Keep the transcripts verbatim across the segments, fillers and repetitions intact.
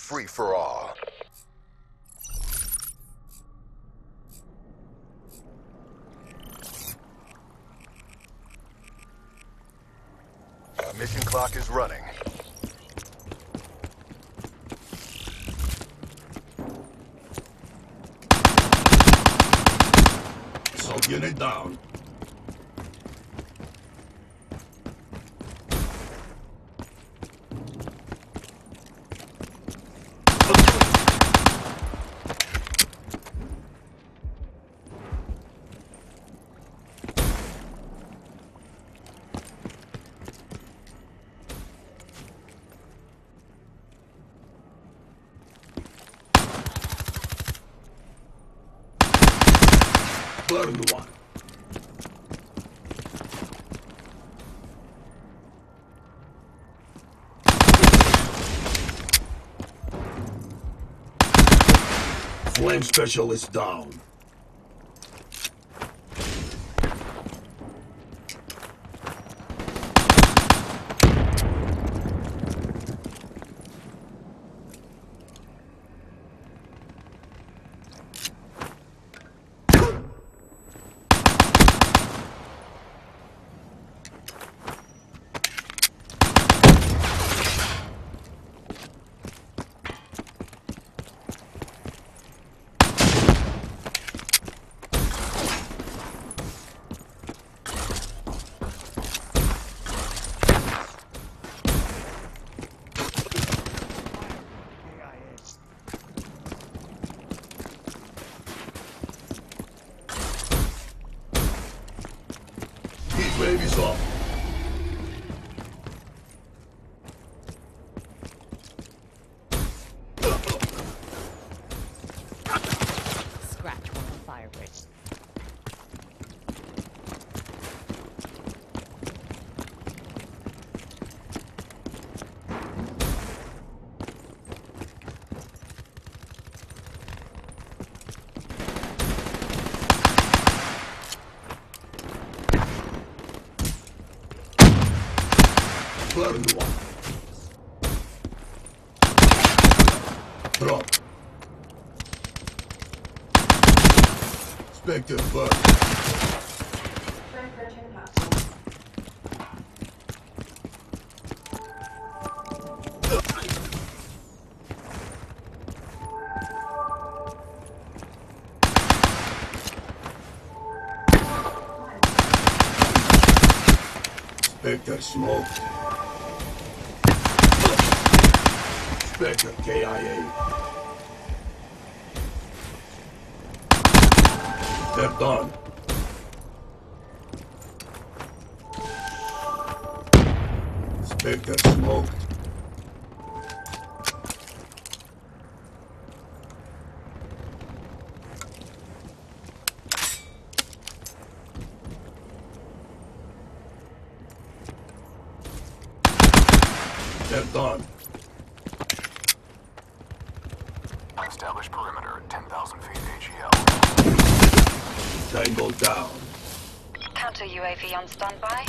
free for all. Mission clock is running. So unit down. Burn one. Flame specialist down. Wave is off. Scratch one on fire bridge. Burn one. Drop. Spectre burn. Spectre smoke. Spectre K I A. They're done. Spectre smoked. They're done. Establish perimeter at ten thousand feet A G L. Tango down. Counter U A V on standby.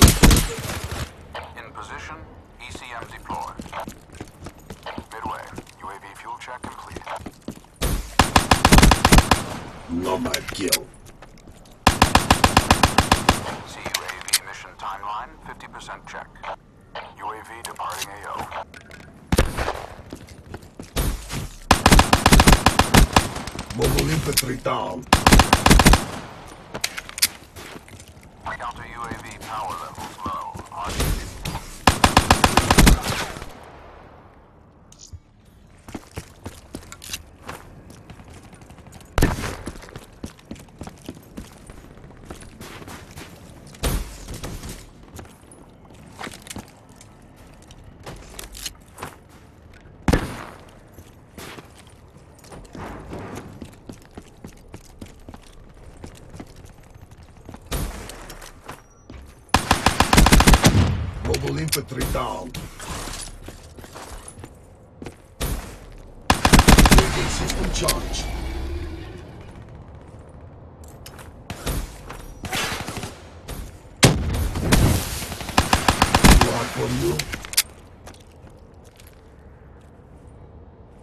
In position, E C M deployed. Midway, U A V fuel check complete. Nomad kill. C U A V mission timeline, fifty percent check. U A V departing A O. Mobile infantry down. Counter U A V power levels low. On Mobile infantry down. Weapon system charged. Blood from you.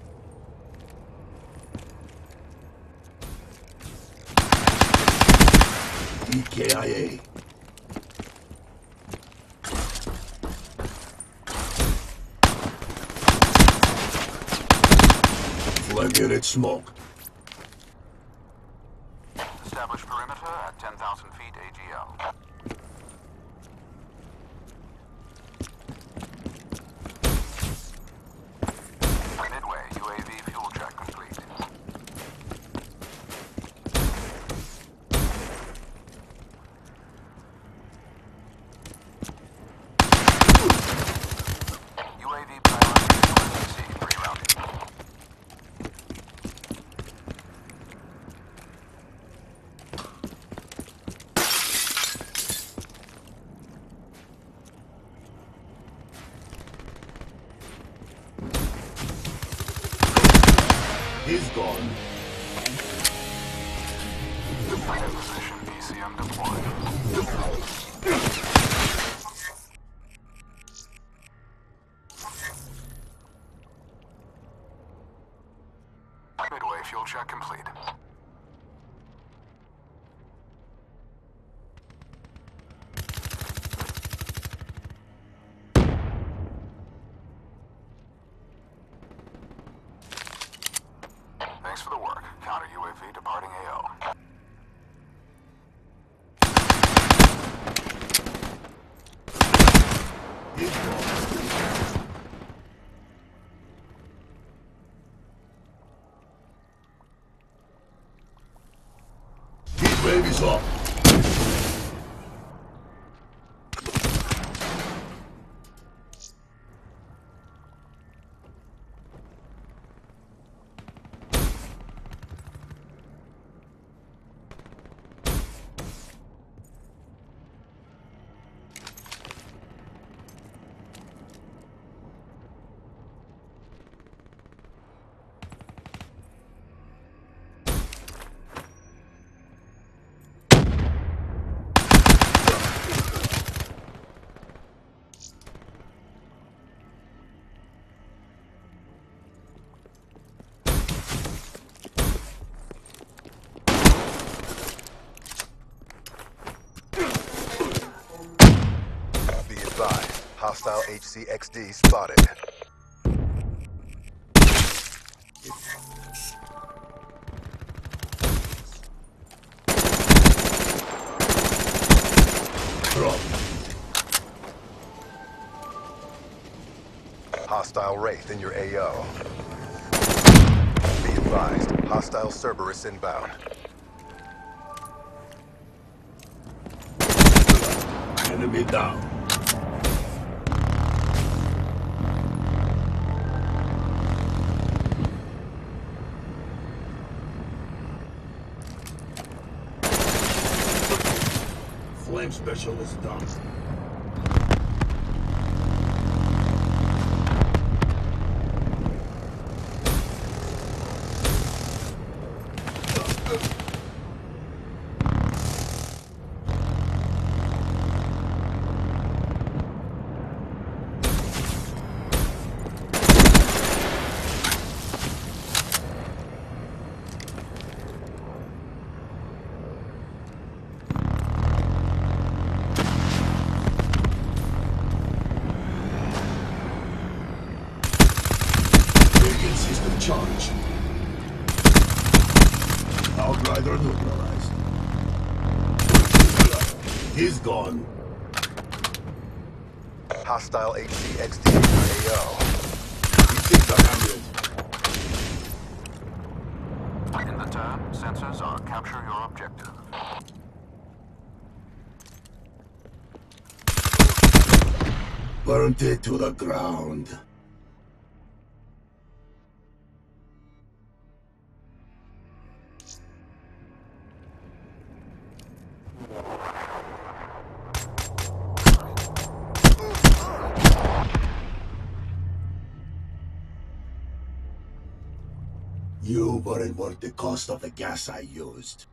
E K I A. Flag unit smoke. Establish perimeter at ten thousand feet A G L. Midway, U A V fuel check complete. U A V pilot to C rerouting. He's gone. Position B C M deployed. Midway fuel check complete. Thanks for the work. Counter U A V departing A O. He's gone. Heat wave is up. Be advised. Hostile H C X D spotted. Drop. Hostile Wraith in your A O. Be advised. Hostile Cerberus inbound. Enemy down. Flame specialist down. Radiant system charge. Outrider neutralized. He's gone. Hostile H C X D in your A O. He takes a hundred. In the turn, sensors are capture your objective. Burnt it to the ground. You weren't worth the cost of the gas I used.